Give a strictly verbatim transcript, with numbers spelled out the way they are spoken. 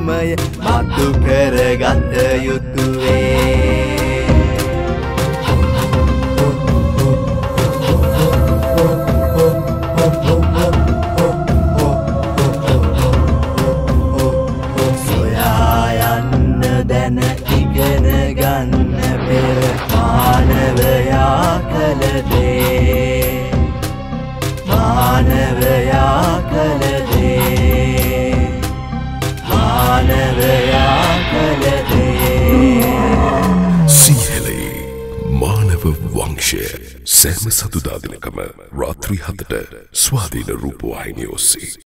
දැනුමය මතු කරගත යුතුවේ දැන ඉගෙන ගන්න පෙර මානවයා කළ දේ මානවයා කළ දේ මානවයා කළ දේ සිංහලේ මානව වංශය සෑම සතුදා දිනකම රාත්‍රී හතට ස්වාධීන රූපවාහිනිය ඔස්සේ